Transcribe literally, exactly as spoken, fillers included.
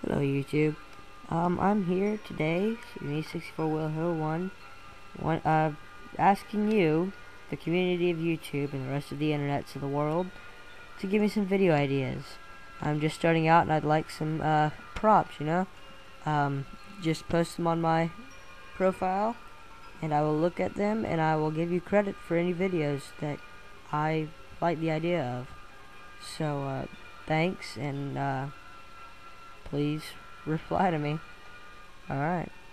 Hello YouTube. Um, I'm here today, me sixty-four Will Hill one, one, uh, asking you, the community of YouTube and the rest of the internets of the world, to give me some video ideas. I'm just starting out and I'd like some uh, props, you know. Um, just post them on my profile, and I will look at them and I will give you credit for any videos that I like the idea of. So, uh, thanks, and uh, please reply to me. Alright.